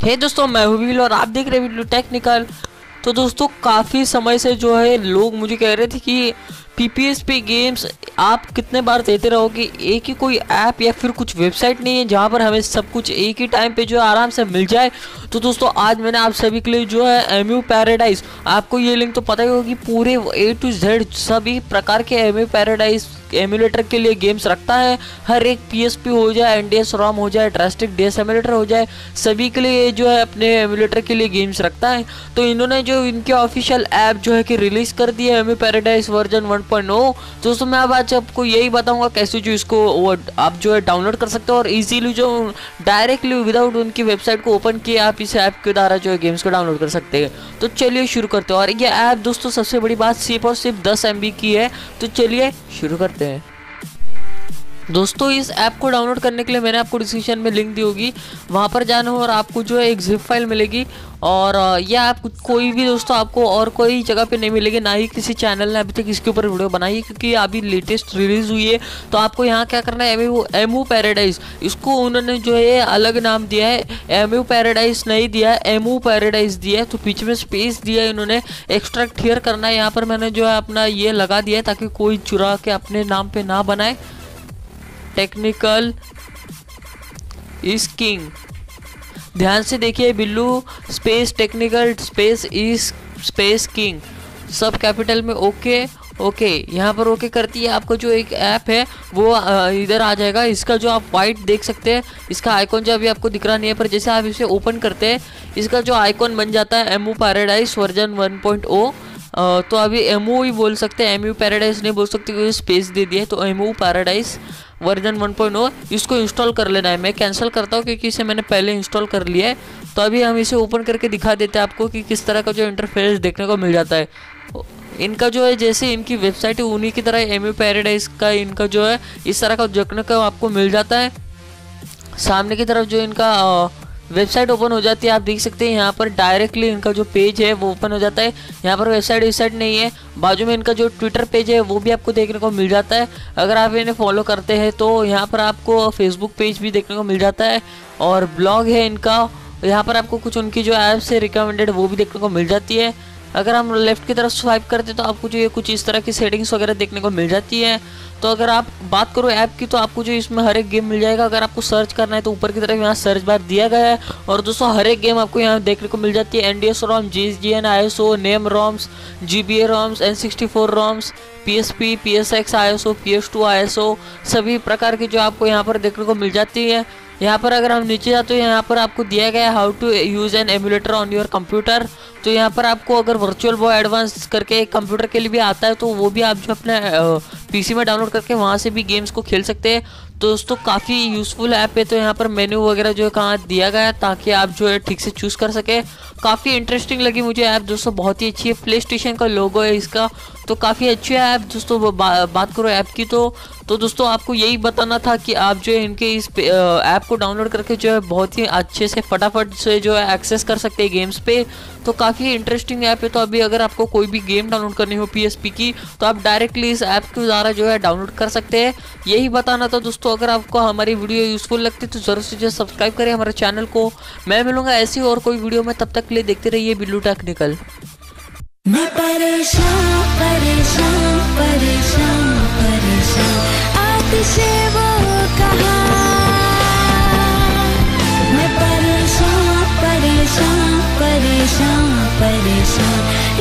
हे दोस्तों, मैं हूँ विल और आप देख रहे हैं वीडियो टेक्निकल। तो दोस्तों काफ़ी समय से जो है लोग मुझे कह रहे थे कि पीपीएस पे गेम्स आप कितने बार देते रहोगे, एक ही कोई ऐप या फिर कुछ वेबसाइट नहीं है जहाँ पर हमें सब कुछ एक ही टाइम पे जो है आराम से मिल जाए। तो दोस्तों आज मैंने आप सभी के लिए जो है एमयू पैराडाइज, आपको ये लिंक तो पता ही होगी, पूरे A to Z सभी प्रकार के एमयू पैराडाइज एमुलेटर के लिए गेम्स रखता है। हर एक पीएसपी हो जाए, एनडीएस रोम हो जाए, ड्रास्टिक डीएस एमुलेटर हो जाए, सभी के लिए जो है अपने एमुलेटर के लिए गेम्स रखता है। तो इन्होंने जो इनके ऑफिशियल ऐप जो है कि रिलीज कर दिया है एमयू पैराडाइज वर्जन 1.0। दोस्तों मैं आज आपको यही बताऊंगा कैसे जो इसको आप जो है डाउनलोड कर सकते हो और इजीली जो डायरेक्टली विदाउट उनकी वेबसाइट को ओपन किए आप इस ऐप के द्वारा जो है गेम्स को डाउनलोड कर सकते हैं। तो चलिए शुरू करते हैं। और ये ऐप दोस्तों सबसे बड़ी बात सिर्फ और सिर्फ 10 MB की है। तो चलिए शुरू करते हैं। दोस्तों इस ऐप को डाउनलोड करने के लिए मैंने आपको डिस्क्रिप्शन में लिंक दी होगी, वहाँ पर जाना हो और आपको जो है एक जिप फाइल मिलेगी। और यह ऐप कोई भी दोस्तों आपको और कोई जगह पे नहीं मिलेगी, ना ही किसी चैनल ने अभी तक इसके ऊपर वीडियो बनाई है, क्योंकि अभी लेटेस्ट रिलीज़ हुई है। तो आपको यहाँ क्या करना है, एमयू पैराडाइज, इसको उन्होंने जो है अलग नाम दिया है, एमयू पैराडाइज नहीं दिया है, एमयू पैराडाइज दिया है। तो बीच में स्पेस दिया है इन्होंने, एक्सट्रैक्ट हियर करना है। यहाँ पर मैंने जो है अपना ये लगा दिया है ताकि कोई चुरा के अपने नाम पे ना बनाए। टेक्निकल इज किंग, ध्यान से देखिए, बिल्लू space technical space is space king, सब कैपिटल में। ओके यहाँ पर ओके करती है। आपको जो एक ऐप है वो इधर आ जाएगा। इसका जो आप वाइट देख सकते हैं, इसका आइकॉन जो अभी आपको दिख रहा नहीं है, पर जैसे आप इसे ओपन करते हैं इसका जो आइकॉन बन जाता है एमयू पैराडाइज वर्जन 1.0। तो अभी एमयू ही बोल सकते हैं, एमयू पैराडाइज नहीं बोल सकते क्योंकि स्पेस दे दिया है। तो एमयू पैराडाइज वर्जन 1.0 इसको इंस्टॉल कर लेना है। मैं कैंसिल करता हूँ क्योंकि इसे मैंने पहले इंस्टॉल कर लिया है। तो अभी हम इसे ओपन करके दिखा देते हैं आपको कि किस तरह का जो इंटरफेस देखने को मिल जाता है। इनका जो है जैसे इनकी वेबसाइट है उन्हीं की तरह एमयू पैराडाइज का इनका जो है इस तरह का देखने को आपको मिल जाता है। सामने की तरफ जो इनका वेबसाइट ओपन हो जाती है, आप देख सकते हैं यहाँ पर डायरेक्टली इनका जो पेज है वो ओपन हो जाता है। यहाँ पर वेबसाइट नहीं है, बाजू में इनका जो ट्विटर पेज है वो भी आपको देखने को मिल जाता है। अगर आप इन्हें फॉलो करते हैं तो यहाँ पर आपको फेसबुक पेज भी देखने को मिल जाता है और ब्लॉग है इनका। यहाँ पर आपको कुछ उनकी जो ऐप्स है रिकमेंडेड वो भी देखने को मिल जाती है। अगर हम लेफ्ट की तरफ स्वाइप करते हैं तो आपको जो ये कुछ इस तरह की सेटिंग्स वगैरह देखने को मिल जाती है। तो अगर आप बात करो ऐप की तो आपको जो इसमें हर एक गेम मिल जाएगा। अगर आपको सर्च करना है तो ऊपर की तरफ यहाँ सर्च बार दिया गया है। और दोस्तों हर एक गेम आपको यहाँ देखने को मिल जाती है। NDS ROM, GSGN, ISO, name ROMs, GBA ROMs, N64 ROMs, PSP, PSX, ISO, PS2 ISO, सभी प्रकार की जो आपको यहाँ पर देखने को मिल जाती है। यहाँ पर अगर हम नीचे जाते हैं यहाँ पर आपको दिया गया है how to use an emulator on your computer. तो यहाँ पर आपको अगर वर्चुअल बॉय एडवांस करके एक कंप्यूटर के लिए भी आता है तो वो भी आप जो अपने पीसी में डाउनलोड करके वहाँ से भी गेम्स को खेल सकते हैं। तो दोस्तों काफ़ी यूज़फुल ऐप है। तो यहाँ पर मेन्यू वगैरह जो है कहाँ दिया गया है ताकि आप जो है ठीक से चूज़ कर सके। काफ़ी इंटरेस्टिंग लगी मुझे ऐप दोस्तों, बहुत ही अच्छी है। प्ले स्टेशन का लोगो है इसका, तो काफ़ी अच्छी है ऐप दोस्तों। बात करो ऐप की तो दोस्तों आपको यही बताना था कि आप जो है इनके इस ऐप को डाउनलोड करके जो है बहुत ही अच्छे से फटाफट से जो है एक्सेस कर सकते हैं गेम्स पे। तो काफ़ी इंटरेस्टिंग ऐप है। तो अभी अगर आपको कोई भी गेम डाउनलोड करनी हो PSP की तो आप डायरेक्टली इस ऐप के द्वारा जो है डाउनलोड कर सकते हैं। यही बताना था दोस्तों। अगर आपको हमारी वीडियो यूजफुल लगती है तो ज़रूर से सब्सक्राइब करें हमारे चैनल को। मैं मिलूंगा ऐसी और कोई वीडियो में, तब तक के लिए देखते रहिए बिल्लू टेक्निकल। मैं परेशान परेशान परेशान परेशान आतिशे वो कहा। मैं परेशान परेशान परेशान परेशान